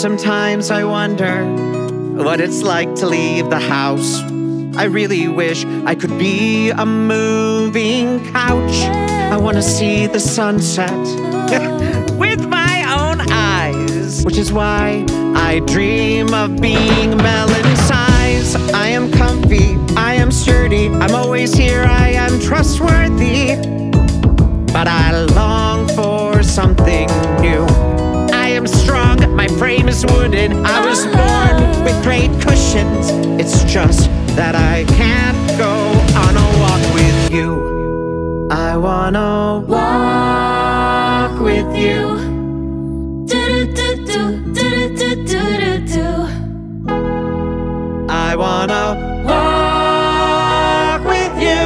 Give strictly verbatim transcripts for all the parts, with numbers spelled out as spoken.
Sometimes I wonder what it's like to leave the house. I really wish I could be a moving couch. I want to see the sunset with my own eyes, which is why I dream of being melon size. I am comfy, I am sturdy, I'm always here, I am trustworthy. But I long for something new. I am strong, my frame is wooden. I was born with great cushions. It's just that I can't go on a walk with you. I wanna walk with you. I wanna walk with you.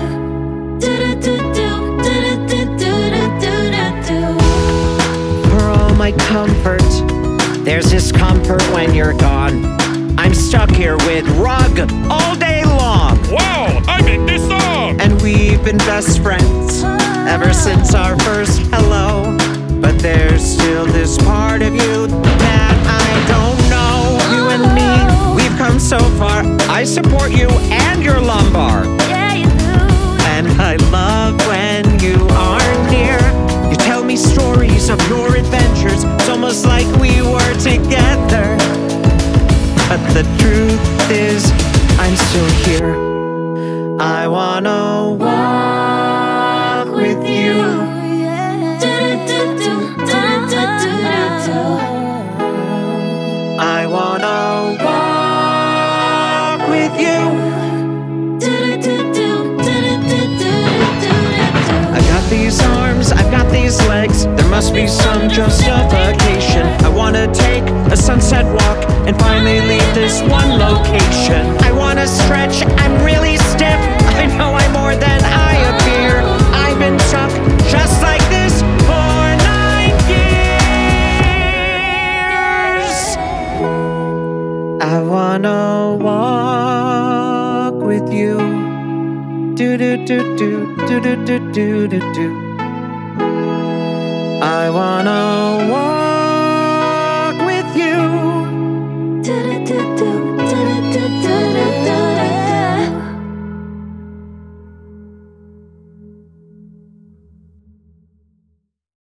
For all my comfort, there's discomfort when you're gone. I'm stuck here with rug all day long. Wow, I'm in this song! And we've been best friends ever since our first hello. But there's still this part of you that I don't know. You and me, we've come so far. I support you and your lumbar. Yeah, you do. And I love when you are near. You tell me stories of your adventures. It's almost like we were together. But the truth is, I'm still here. I wanna walk with you. I wanna walk with you. I've got these arms, I've got these legs. There must be some justification. I wanna take a sunset walk and finally leave this one location. I wanna stretch, I'm really stiff. I know I'm more than I appear. I've been stuck just like this for nine years. I wanna walk with you. Do do do do do do do do do do. I wanna walk